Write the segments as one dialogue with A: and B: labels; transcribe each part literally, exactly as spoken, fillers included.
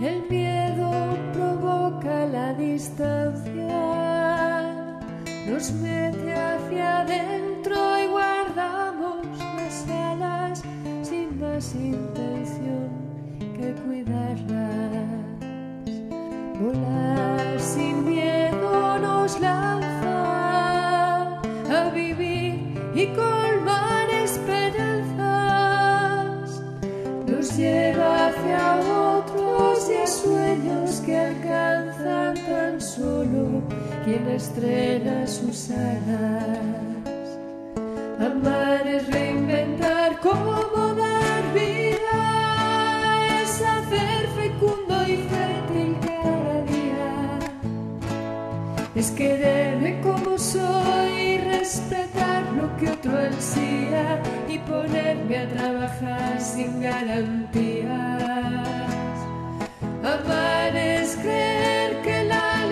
A: El miedo provoca la distancia, nos mete hacia adentro y guardamos las alas sin más intención que cuidarlas. Volar sin miedo nos lanza a vivir y colmar esperanzas, nos lleva hacia otros y a sueños que alcanzan tan solo quien estrena sus alas. Amar es reinventar cómo dar vida, es hacer fecundo y fértil cada día, es quererme como soy, respetar lo que otro ansía y ponerme a trabajar sin garantías. Amar es creer que la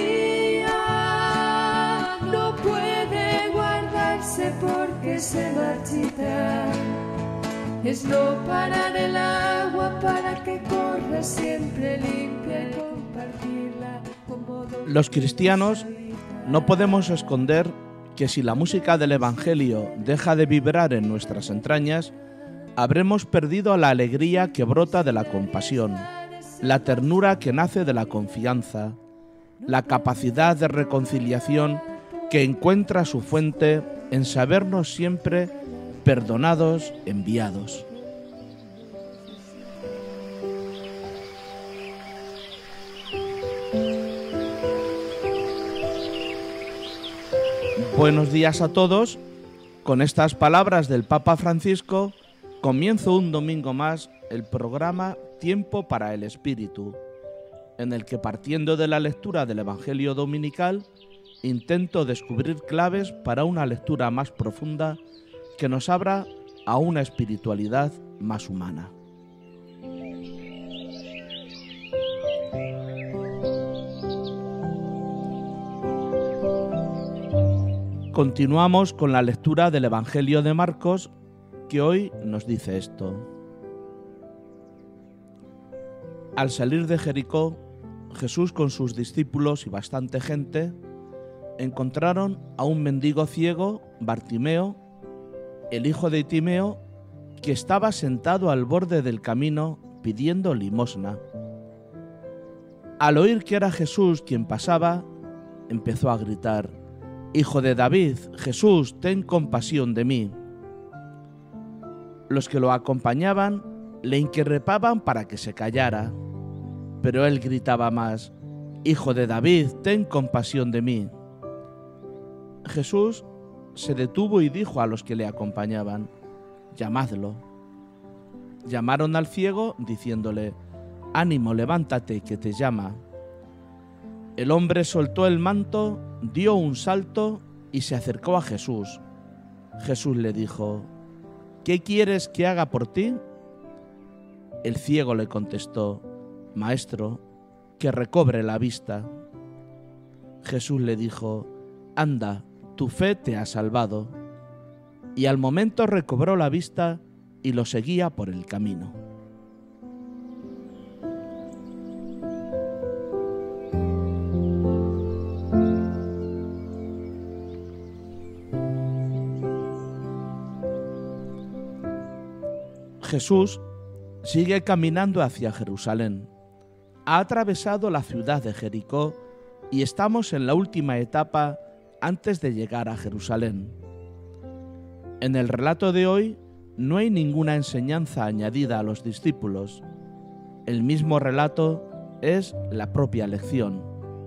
A: alegría no puede guardarse porque se marchita. Es no parar el agua para que corra siempre limpia y compartirla con modo.
B: Los cristianos no podemos esconder que si la música del Evangelio deja de vibrar en nuestras entrañas, habremos perdido la alegría que brota de la compasión, la ternura que nace de la confianza, la capacidad de reconciliación que encuentra su fuente en sabernos siempre perdonados, enviados. Buenos días a todos. Con estas palabras del Papa Francisco, comienzo un domingo más el programa Tiempo para el Espíritu, en el que, partiendo de la lectura del Evangelio dominical, intento descubrir claves para una lectura más profunda que nos abra a una espiritualidad más humana. Continuamos con la lectura del Evangelio de Marcos, que hoy nos dice esto. Al salir de Jericó, Jesús con sus discípulos y bastante gente encontraron a un mendigo ciego, Bartimeo, el hijo de Timeo, que estaba sentado al borde del camino pidiendo limosna. Al oír que era Jesús quien pasaba, empezó a gritar: «Hijo de David, Jesús, ten compasión de mí». Los que lo acompañaban le increpaban para que se callara, pero él gritaba más: «Hijo de David, ten compasión de mí». Jesús se detuvo y dijo a los que le acompañaban: «Llamadlo». Llamaron al ciego diciéndole: «Ánimo, levántate, que te llama». El hombre soltó el manto, dio un salto y se acercó a Jesús. Jesús le dijo: «¿Qué quieres que haga por ti?». El ciego le contestó: «Maestro, que recobre la vista». Jesús le dijo: «Anda, tu fe te ha salvado». Y al momento recobró la vista y lo seguía por el camino. Jesús sigue caminando hacia Jerusalén. Ha atravesado la ciudad de Jericó y estamos en la última etapa antes de llegar a Jerusalén. En el relato de hoy no hay ninguna enseñanza añadida a los discípulos. El mismo relato es la propia lección.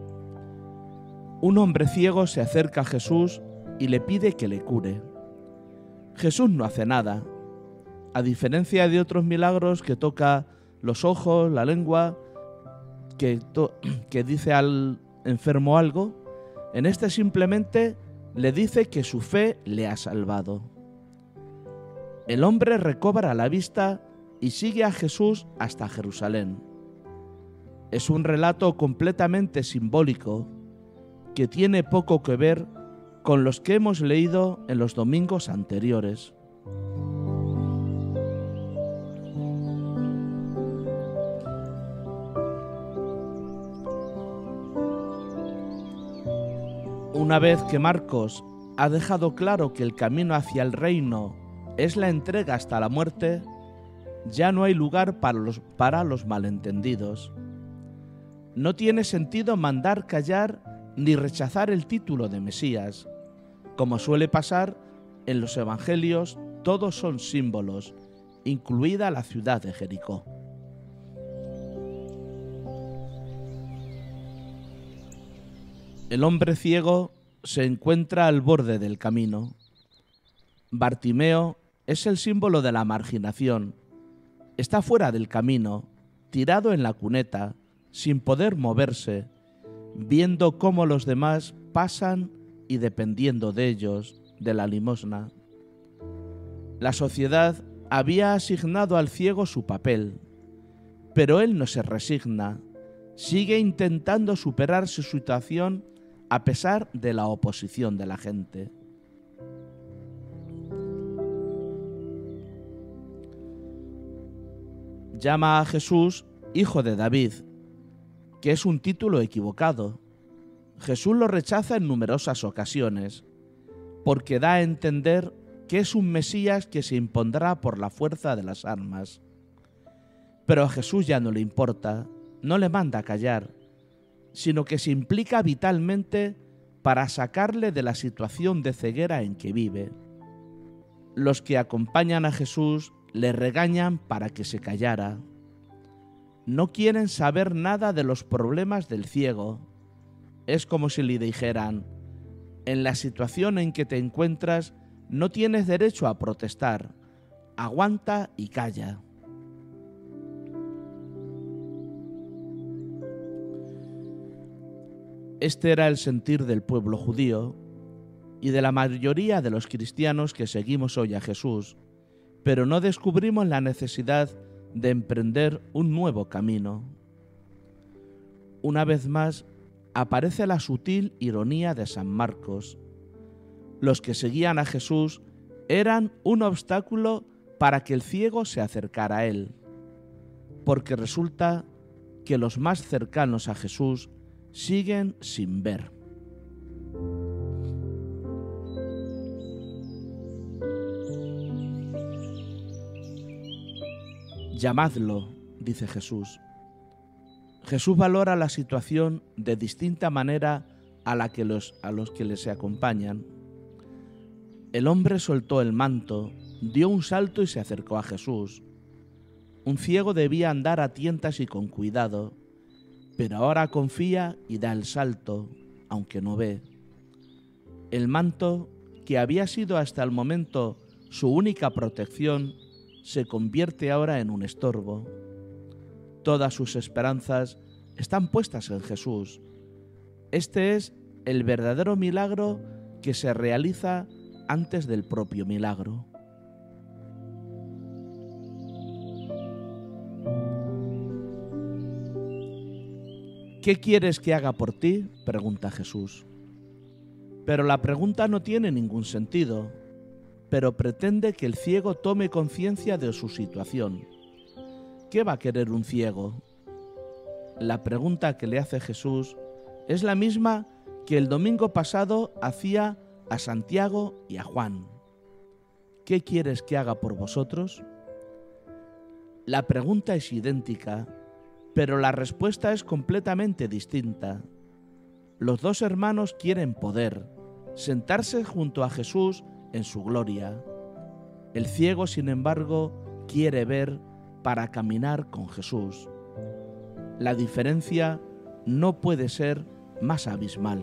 B: Un hombre ciego se acerca a Jesús y le pide que le cure. Jesús no hace nada. A diferencia de otros milagros que toca los ojos, la lengua, que, que dice al enfermo algo, en este simplemente le dice que su fe le ha salvado. El hombre recobra la vista y sigue a Jesús hasta Jerusalén. Es un relato completamente simbólico que tiene poco que ver con los que hemos leído en los domingos anteriores. Una vez que Marcos ha dejado claro que el camino hacia el reino es la entrega hasta la muerte, ya no hay lugar para los, para los malentendidos. No tiene sentido mandar callar ni rechazar el título de Mesías. Como suele pasar, en los evangelios todos son símbolos, incluida la ciudad de Jericó. El hombre ciego se encuentra al borde del camino. Bartimeo es el símbolo de la marginación. Está fuera del camino, tirado en la cuneta, sin poder moverse, viendo cómo los demás pasan y dependiendo de ellos, de la limosna. La sociedad había asignado al ciego su papel, pero él no se resigna, sigue intentando superar su situación a pesar de la oposición de la gente. Llama a Jesús Hijo de David, que es un título equivocado. Jesús lo rechaza en numerosas ocasiones, porque da a entender que es un Mesías que se impondrá por la fuerza de las armas. Pero a Jesús ya no le importa, no le manda callar, sino que se implica vitalmente para sacarle de la situación de ceguera en que vive. Los que acompañan a Jesús le regañan para que se callara. No quieren saber nada de los problemas del ciego. Es como si le dijeran: en la situación en que te encuentras no tienes derecho a protestar, aguanta y calla. Este era el sentir del pueblo judío y de la mayoría de los cristianos que seguimos hoy a Jesús, pero no descubrimos la necesidad de emprender un nuevo camino. Una vez más, aparece la sutil ironía de San Marcos. Los que seguían a Jesús eran un obstáculo para que el ciego se acercara a él, porque resulta que los más cercanos a Jesús siguen sin ver. Llamadlo, dice Jesús. Jesús valora la situación de distinta manera a la que los, a los que le se acompañan. El hombre soltó el manto, dio un salto y se acercó a Jesús. Un ciego debía andar a tientas y con cuidado, pero ahora confía y da el salto, aunque no ve. El manto, que había sido hasta el momento su única protección, se convierte ahora en un estorbo. Todas sus esperanzas están puestas en Jesús. Este es el verdadero milagro que se realiza antes del propio milagro. ¿Qué quieres que haga por ti?, pregunta Jesús. Pero la pregunta no tiene ningún sentido, pero pretende que el ciego tome conciencia de su situación. ¿Qué va a querer un ciego? La pregunta que le hace Jesús es la misma que el domingo pasado hacía a Santiago y a Juan. ¿Qué quieres que haga por vosotros? La pregunta es idéntica, pero la respuesta es completamente distinta. Los dos hermanos quieren poder, sentarse junto a Jesús en su gloria. El ciego, sin embargo, quiere ver para caminar con Jesús. La diferencia no puede ser más abismal.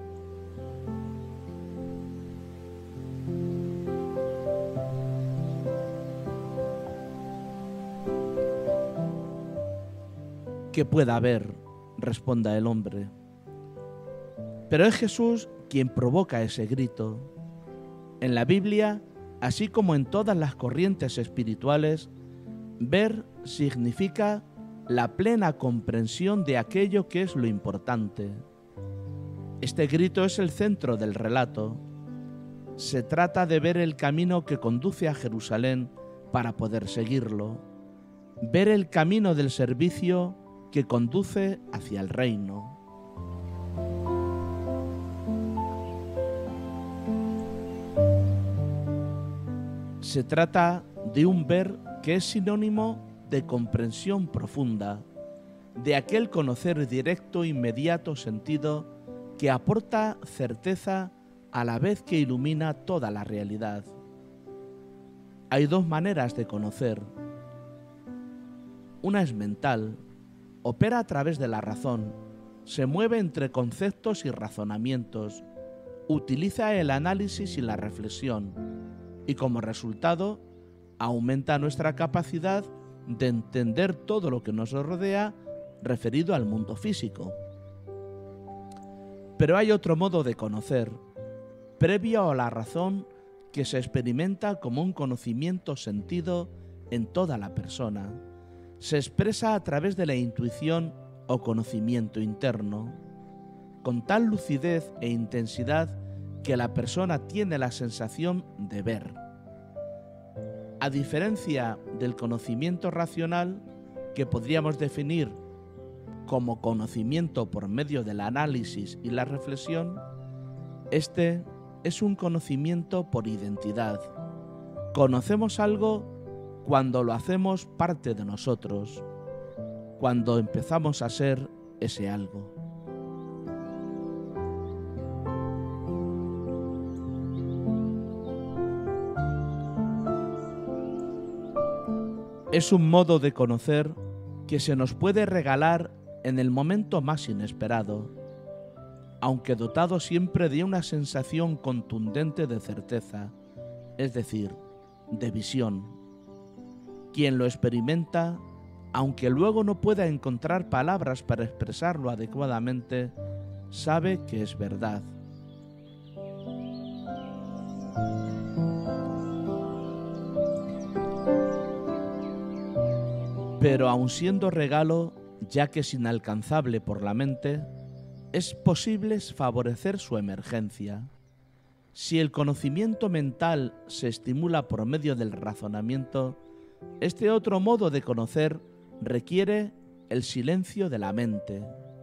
B: ¿Qué pueda haber?, responda el hombre. Pero es Jesús quien provoca ese grito. En la Biblia, así como en todas las corrientes espirituales, ver significa la plena comprensión de aquello que es lo importante. Este grito es el centro del relato. Se trata de ver el camino que conduce a Jerusalén para poder seguirlo, ver el camino del servicio que conduce hacia el reino. Se trata de un ver que es sinónimo de comprensión profunda, de aquel conocer directo, inmediato sentido que aporta certeza a la vez que ilumina toda la realidad. Hay dos maneras de conocer. Una es mental, opera a través de la razón, se mueve entre conceptos y razonamientos, utiliza el análisis y la reflexión, y como resultado aumenta nuestra capacidad de entender todo lo que nos rodea referido al mundo físico. Pero hay otro modo de conocer, previo a la razón, que se experimenta como un conocimiento sentido en toda la persona. Se expresa a través de la intuición o conocimiento interno, con tal lucidez e intensidad que la persona tiene la sensación de ver. A diferencia del conocimiento racional, que podríamos definir como conocimiento por medio del análisis y la reflexión, este es un conocimiento por identidad. Conocemos algo cuando lo hacemos parte de nosotros, cuando empezamos a ser ese algo. Es un modo de conocer que se nos puede regalar en el momento más inesperado, aunque dotado siempre de una sensación contundente de certeza, es decir, de visión. Quien lo experimenta, aunque luego no pueda encontrar palabras para expresarlo adecuadamente, sabe que es verdad. Pero aun siendo regalo, ya que es inalcanzable por la mente, es posible favorecer su emergencia. Si el conocimiento mental se estimula por medio del razonamiento, este otro modo de conocer requiere el silencio de la mente.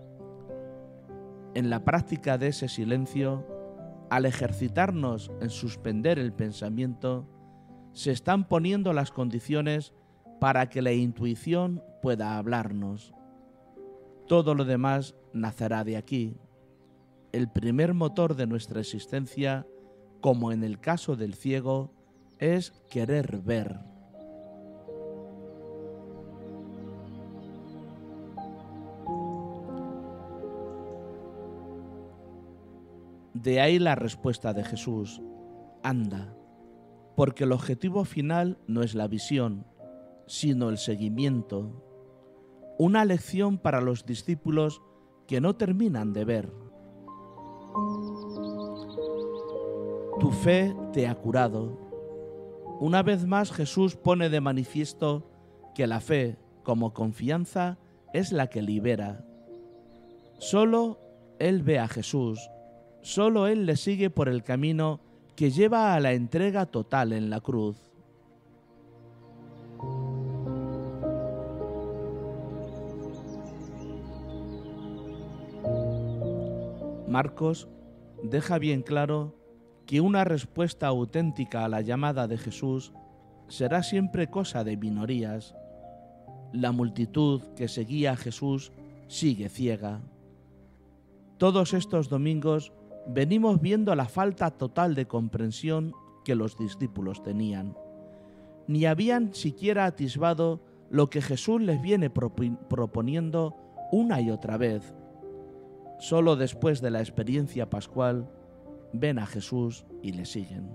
B: En la práctica de ese silencio, al ejercitarnos en suspender el pensamiento, se están poniendo las condiciones para que la intuición pueda hablarnos. Todo lo demás nacerá de aquí. El primer motor de nuestra existencia, como en el caso del ciego, es querer ver. De ahí la respuesta de Jesús: anda, porque el objetivo final no es la visión, sino el seguimiento. Una lección para los discípulos que no terminan de ver. Tu fe te ha curado. Una vez más Jesús pone de manifiesto que la fe, como confianza, es la que libera. Solo Él ve a Jesús, solo Él le sigue por el camino que lleva a la entrega total en la cruz. Marcos deja bien claro que una respuesta auténtica a la llamada de Jesús será siempre cosa de minorías. La multitud que seguía a Jesús sigue ciega. Todos estos domingos venimos viendo la falta total de comprensión que los discípulos tenían. Ni habían siquiera atisbado lo que Jesús les viene proponiendo una y otra vez. Solo después de la experiencia pascual ven a Jesús y le siguen.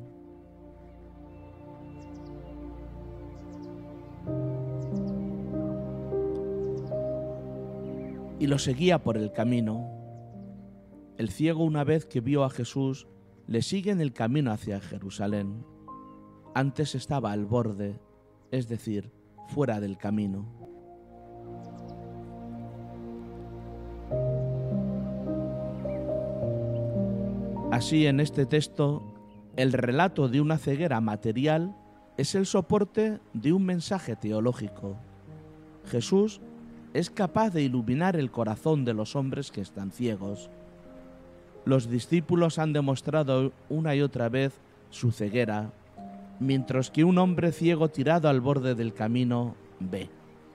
B: Y lo seguía por el camino. El ciego, una vez que vio a Jesús, le sigue en el camino hacia Jerusalén. Antes estaba al borde, es decir, fuera del camino. Así, en este texto, el relato de una ceguera material es el soporte de un mensaje teológico. Jesús es capaz de iluminar el corazón de los hombres que están ciegos. Los discípulos han demostrado una y otra vez su ceguera, mientras que un hombre ciego tirado al borde del camino ve.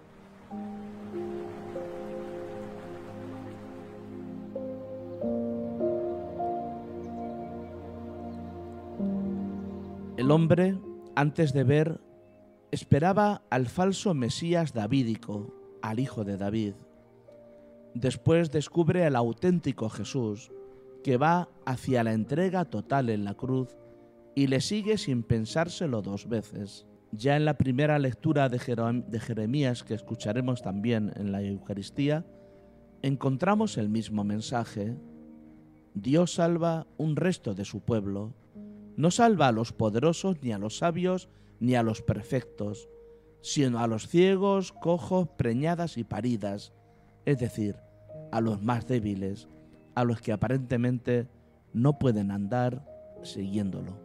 B: El hombre, antes de ver, esperaba al falso Mesías davídico, al hijo de David. Después descubre al auténtico Jesús, que va hacia la entrega total en la cruz y le sigue sin pensárselo dos veces. Ya en la primera lectura de Jeremías, que escucharemos también en la Eucaristía, encontramos el mismo mensaje. Dios salva un resto de su pueblo. No salva a los poderosos, ni a los sabios, ni a los perfectos, sino a los ciegos, cojos, preñadas y paridas, es decir, a los más débiles, a los que aparentemente no pueden andar siguiéndolo.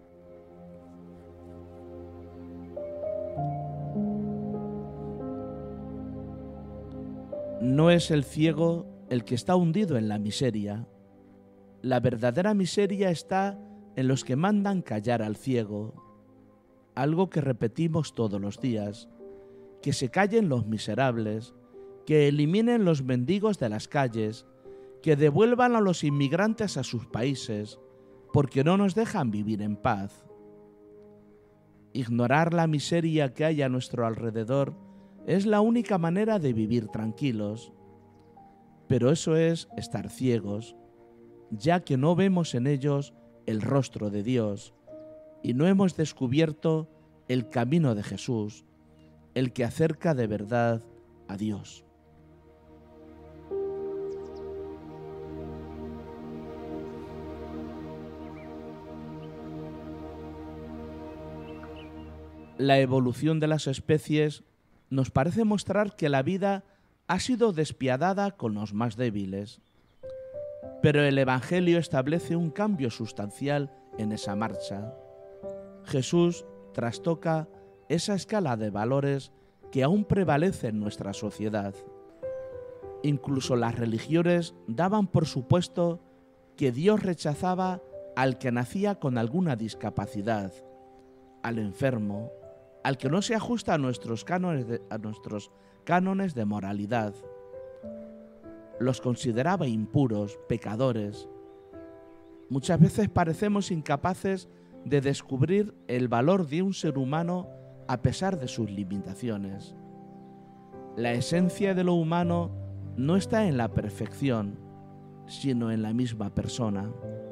B: No es el ciego el que está hundido en la miseria. La verdadera miseria está en los que mandan callar al ciego, algo que repetimos todos los días, que se callen los miserables, que eliminen los mendigos de las calles, que devuelvan a los inmigrantes a sus países, porque no nos dejan vivir en paz. Ignorar la miseria que hay a nuestro alrededor es la única manera de vivir tranquilos, pero eso es estar ciegos, ya que no vemos en ellos el rostro de Dios y no hemos descubierto el camino de Jesús, el que acerca de verdad a Dios. La evolución de las especies nos parece mostrar que la vida ha sido despiadada con los más débiles. Pero el Evangelio establece un cambio sustancial en esa marcha. Jesús trastoca esa escala de valores que aún prevalece en nuestra sociedad. Incluso las religiones daban por supuesto que Dios rechazaba al que nacía con alguna discapacidad, al enfermo, al que no se ajusta a nuestros cánones de, a nuestros cánones de moralidad. Los consideraba impuros, pecadores. Muchas veces parecemos incapaces de descubrir el valor de un ser humano a pesar de sus limitaciones. La esencia de lo humano no está en la perfección, sino en la misma persona.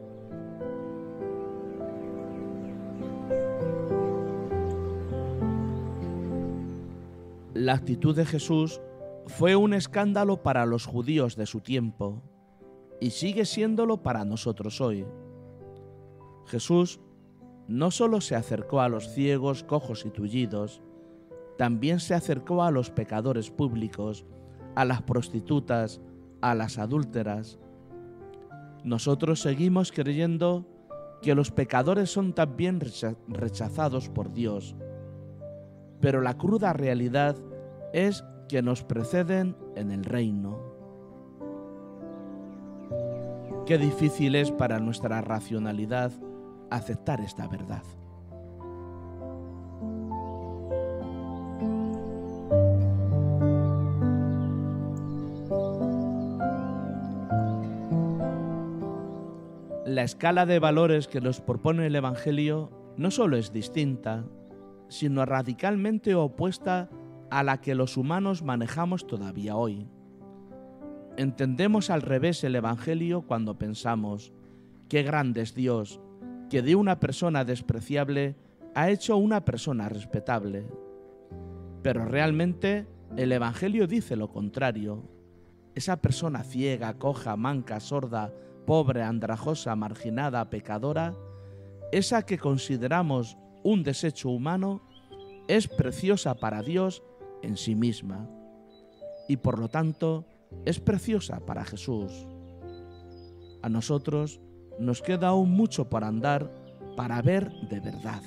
B: La actitud de Jesús fue un escándalo para los judíos de su tiempo y sigue siéndolo para nosotros hoy. Jesús no solo se acercó a los ciegos, cojos y tullidos, también se acercó a los pecadores públicos, a las prostitutas, a las adúlteras. Nosotros seguimos creyendo que los pecadores son también rechazados por Dios, pero la cruda realidad es que nos preceden en el reino. Qué difícil es para nuestra racionalidad aceptar esta verdad. La escala de valores que nos propone el Evangelio no solo es distinta, sino radicalmente opuesta a la que los humanos manejamos todavía hoy. Entendemos al revés el Evangelio cuando pensamos: qué grande es Dios, que de una persona despreciable ha hecho una persona respetable. Pero realmente el Evangelio dice lo contrario. Esa persona ciega, coja, manca, sorda, pobre, andrajosa, marginada, pecadora, esa que consideramos un desecho humano, es preciosa para Dios en sí misma y por lo tanto es preciosa para Jesús. A nosotros nos queda aún mucho por andar para ver de verdad.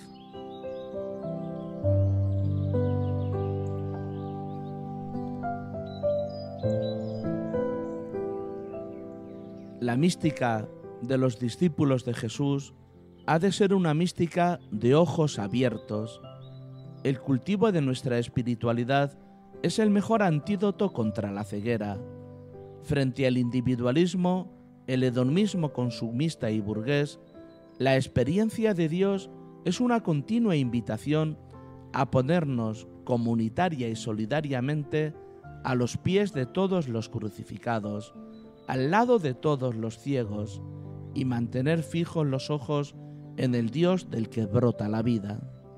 B: La mística de los discípulos de Jesús ha de ser una mística de ojos abiertos. El cultivo de nuestra espiritualidad es el mejor antídoto contra la ceguera. Frente al individualismo, el hedonismo consumista y burgués, la experiencia de Dios es una continua invitación a ponernos comunitaria y solidariamente a los pies de todos los crucificados, al lado de todos los ciegos, y mantener fijos los ojos en el Dios del que brota la vida.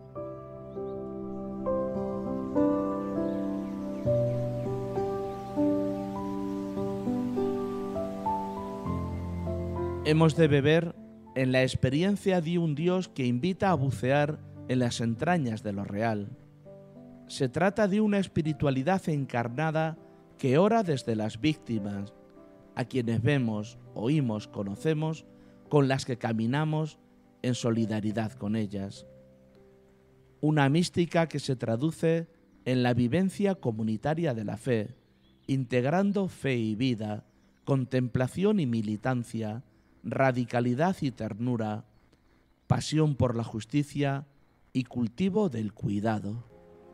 B: Hemos de beber en la experiencia de un Dios que invita a bucear en las entrañas de lo real. Se trata de una espiritualidad encarnada que ora desde las víctimas, a quienes vemos, oímos, conocemos, con las que caminamos en solidaridad con ellas. Una mística que se traduce en la vivencia comunitaria de la fe, integrando fe y vida, contemplación y militancia, radicalidad y ternura, pasión por la justicia y cultivo del cuidado.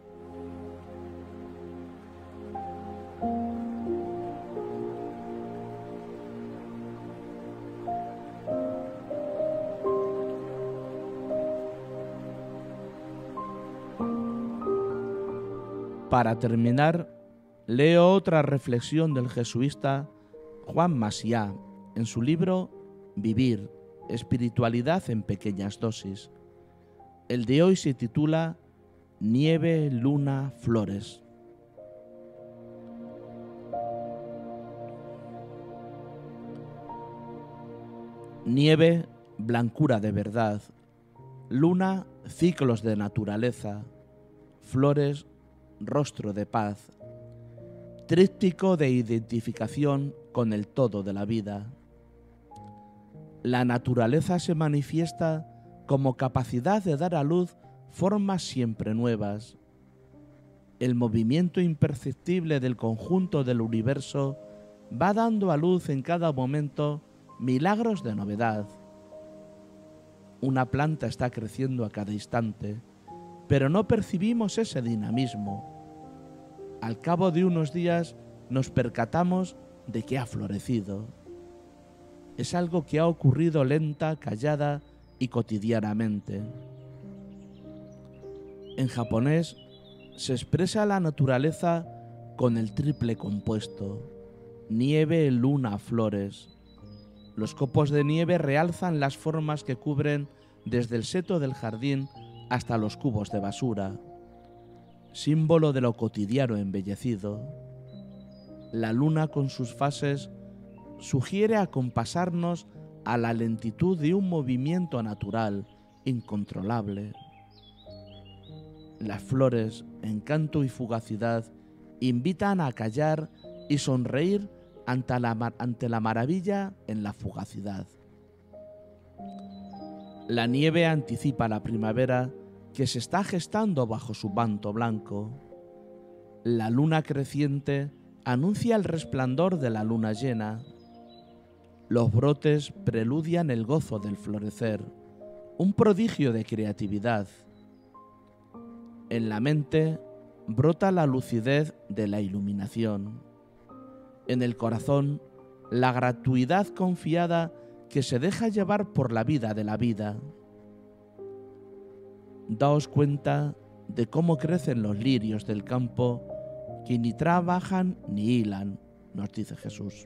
B: Para terminar, leo otra reflexión del jesuita Juan Massiá en su libro Vivir, espiritualidad en pequeñas dosis. El de hoy se titula Nieve, luna, flores. Nieve, blancura de verdad. Luna, ciclos de naturaleza. Flores, rostro de paz. Tríptico de identificación con el todo de la vida. La naturaleza se manifiesta como capacidad de dar a luz formas siempre nuevas. El movimiento imperceptible del conjunto del universo va dando a luz en cada momento milagros de novedad. Una planta está creciendo a cada instante, pero no percibimos ese dinamismo. Al cabo de unos días nos percatamos de que ha florecido. Es algo que ha ocurrido lenta, callada y cotidianamente. En japonés se expresa la naturaleza con el triple compuesto: nieve, luna, flores. Los copos de nieve realzan las formas que cubren desde el seto del jardín hasta los cubos de basura, símbolo de lo cotidiano embellecido. La luna con sus fases sugiere acompasarnos a la lentitud de un movimiento natural, incontrolable. Las flores, encanto y fugacidad, invitan a callar y sonreír ante la, ante la maravilla en la fugacidad. La nieve anticipa la primavera que se está gestando bajo su manto blanco. La luna creciente anuncia el resplandor de la luna llena. Los brotes preludian el gozo del florecer, un prodigio de creatividad. En la mente brota la lucidez de la iluminación. En el corazón, la gratuidad confiada que se deja llevar por la vida de la vida. Daos cuenta de cómo crecen los lirios del campo, que ni trabajan ni hilan, nos dice Jesús.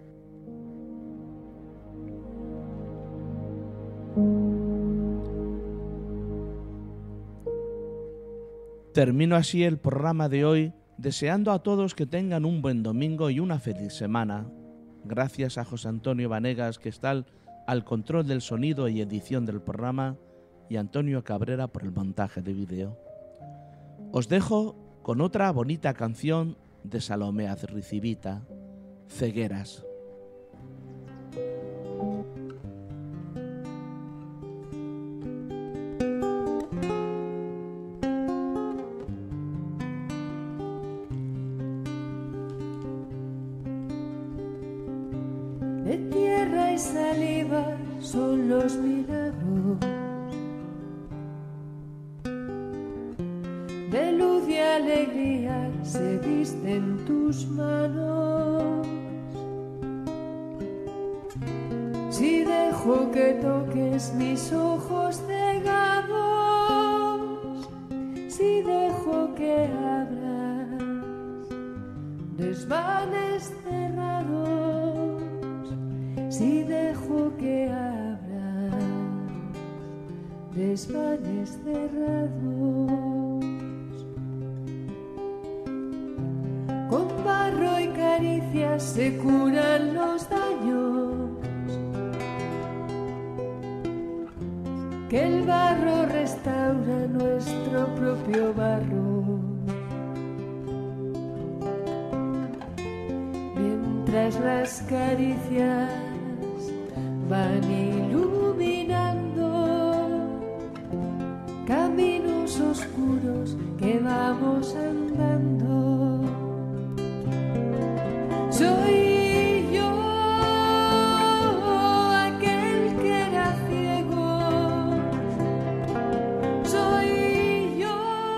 B: Termino así el programa de hoy, deseando a todos que tengan un buen domingo y una feliz semana. Gracias a José Antonio Vanegas, que está al, al control del sonido y edición del programa, y Antonio Cabrera por el montaje de vídeo. Os dejo con otra bonita canción de Salomé Azricibita, Cegueras.
A: De tierra y saliva son los milagros. De luz y alegría se visten tus manos. Si dejo que toques mis ojos cegados, si dejo que abras desvanes cerrados, si dejo que abras desvanes cerrados. Con barro y caricias se curan los daños, que el barro restaura nuestro propio barro. Mientras las caricias van iluminando caminos oscuros que vamos andando. Soy yo aquel que era ciego, soy yo,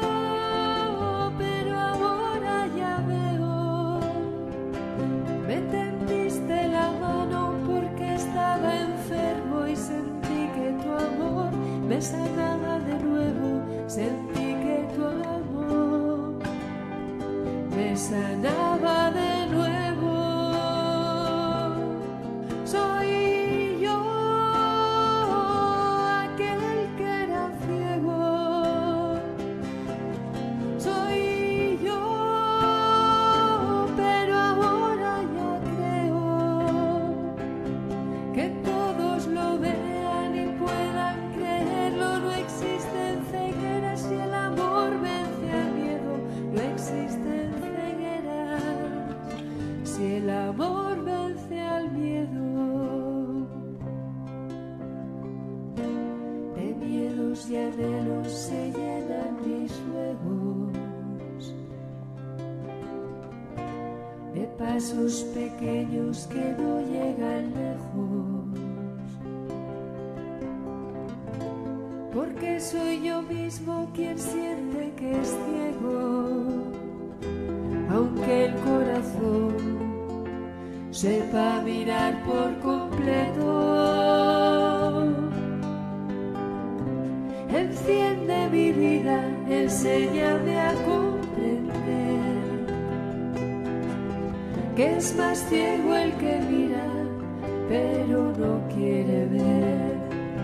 A: pero ahora ya veo. Me tendiste la mano porque estaba enfermo y sentí que tu amor me sanaba de nuevo, sentí que tu amor me sanaba de nuevo. Soy yo aquel que era ciego, soy yo, pero ahora ya creo que todos lo vean y puedan creerlo. No existen cegueras si el amor vence al miedo, no existen cegueras si el amor vence al miedo. De miedos y anhelos se llenan mis ruegos, de pasos pequeños que no llegan lejos, porque soy yo mismo quien siente que es ciego, aunque el corazón sepa mirar por completo. Enciende mi vida, enséñame a comprender que es más ciego el que mira, pero no quiere ver,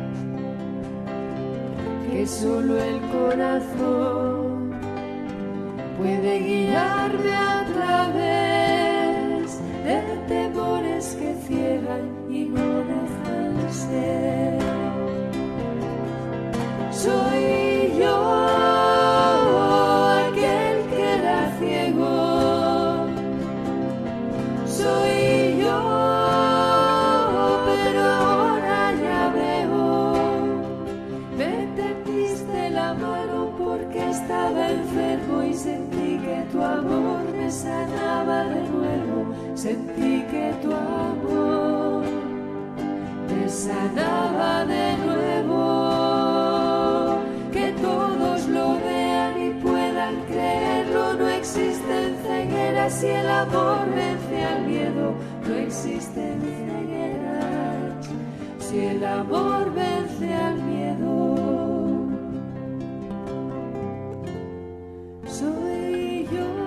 A: que solo el corazón puede guiarme a través de temores que ciegan y no dejan ser. Soy yo aquel que era ciego, soy yo, pero ahora ya veo. Me tendiste la mano porque estaba enfermo y sentí que tu amor me sanaba de nuevo, sentí que tu amor me sanaba de nuevo. Que todos lo vean y puedan creerlo, no existen cegueras si el amor vence al miedo, no existen cegueras si el amor vence al miedo. Soy yo